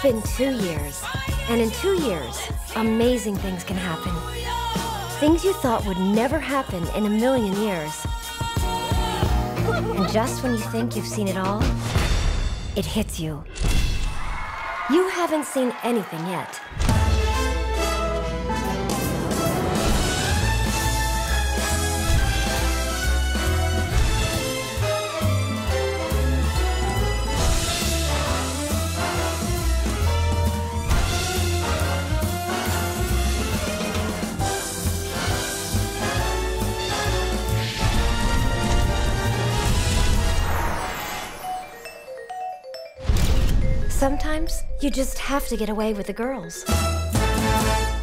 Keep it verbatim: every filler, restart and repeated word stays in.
been two years, and in two years, amazing things can happen. Things you thought would never happen in a million years. And just when you think you've seen it all, it hits you. You haven't seen anything yet. Sometimes, you just have to get away with the girls.